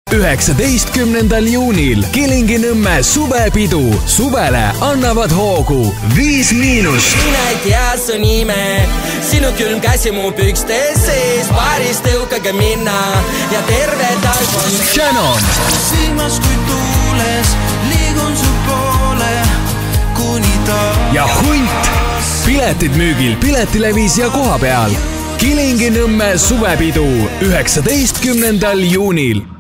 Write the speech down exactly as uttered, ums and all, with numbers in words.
üheksateistkümnendal juunil Kilingi-Nõmme suvepidu. Suvele annavad hoogu Viis Miinust. Mina ei tea su nime, sinu külm käsi mu pükstes sees, baaris tõukage minna ja terve talv on Shannon. Silmas kui tuules, liigun su poole, kuni ta ja Hunt. Piletid müügil Piletilevis ja koha peal. Kilingi-Nõmme suvepidu üheksateistkümnendal juunil.